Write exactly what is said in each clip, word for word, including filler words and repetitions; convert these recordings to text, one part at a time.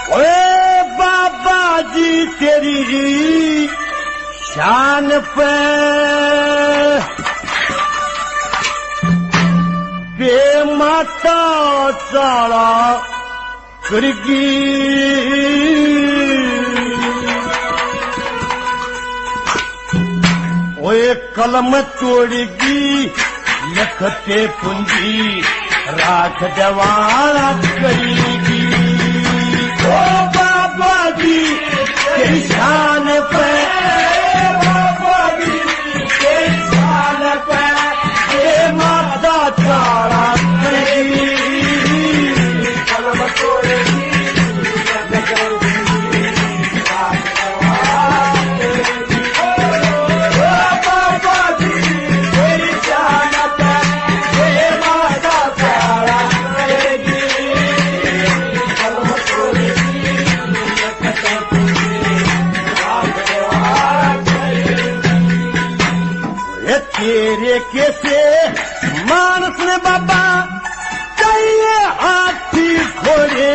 ओए बाबा जी तेरी शान पे बेमाता साला करगी ओए कलम तोड़गी लखते पूंजी राख जवाना करेगी। ओ बाबा जी तेरी शान पे बाबा जी तेरी शान पे ये माता तारा करेगी कलम तोड़ेगी तेरे कैसे मानस ने बाबा चाहिए हाथी घोड़े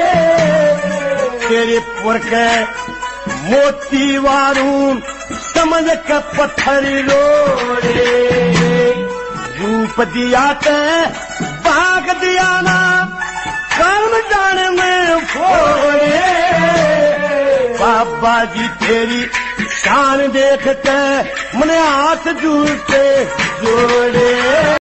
तेरे पुर के मोती वारू समझ के पत्थर लोड़े रूप दिया ते भाग दिया ना कर्म जाने में फोड़े बाबा जी तेरी शान देखते मने हाथ जुड़ते जोड़े।